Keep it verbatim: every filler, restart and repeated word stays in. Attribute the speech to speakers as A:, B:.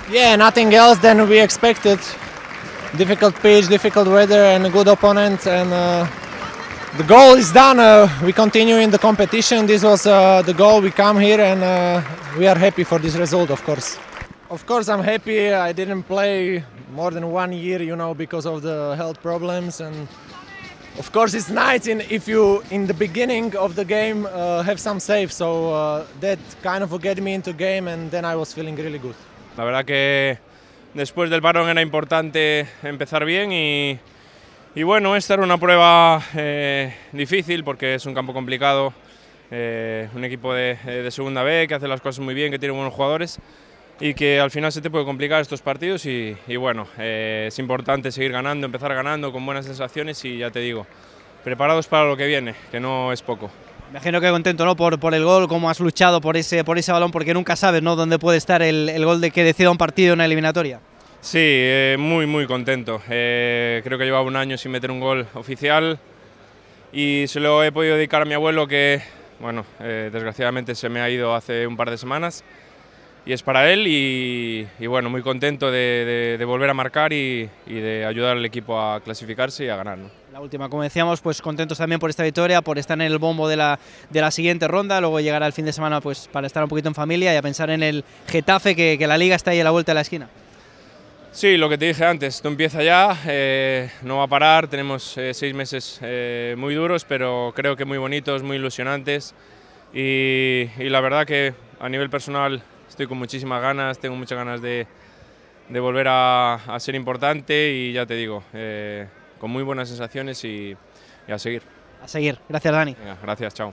A: Yeah, nothing else than we expected. Difficult pitch, difficult weather, and a good opponent. And uh, the goal is done. Uh, we continue in the competition. This was uh, the goal. We come here, and uh, we are happy for this result, of course. Of course, I'm happy. I didn't play more than one year, you know, because of the health problems. And of course, it's nice in, if you, in the beginning of the game, uh, have some saves. So uh, that kind of get me into game, and then I was feeling really good.
B: La verdad que después del parón era importante empezar bien y, y bueno, esta era una prueba eh, difícil porque es un campo complicado, eh, un equipo de, de segunda B que hace las cosas muy bien, que tiene buenos jugadores y que al final se te puede complicar estos partidos y, y bueno, eh, es importante seguir ganando, empezar ganando con buenas sensaciones y ya te digo, preparados para lo que viene, que no es poco.
C: Me imagino que contento, ¿no? por, por el gol, cómo has luchado por ese, por ese balón, porque nunca sabes, ¿no?, dónde puede estar el, el gol de que decida un partido en una eliminatoria.
B: Sí, eh, muy muy contento, eh, creo que llevaba un año sin meter un gol oficial y se lo he podido dedicar a mi abuelo que, bueno, eh, desgraciadamente se me ha ido hace un par de semanas. Y es para él y, y bueno, muy contento de, de, de volver a marcar y, y de ayudar al equipo a clasificarse y a ganar, ¿no?
C: La última, como decíamos, pues contentos también por esta victoria, por estar en el bombo de la, de la siguiente ronda, luego llegar al fin de semana pues para estar un poquito en familia y a pensar en el Getafe, que, que la Liga está ahí a la vuelta de la esquina.
B: Sí, lo que te dije antes, esto empieza ya, eh, no va a parar, tenemos eh, seis meses eh, muy duros, pero creo que muy bonitos, muy ilusionantes y, y la verdad que a nivel personal estoy con muchísimas ganas, tengo muchas ganas de, de volver a, a ser importante y ya te digo, eh, con muy buenas sensaciones y, y a seguir.
C: A seguir. Gracias, Dani.
B: Venga, gracias, chao.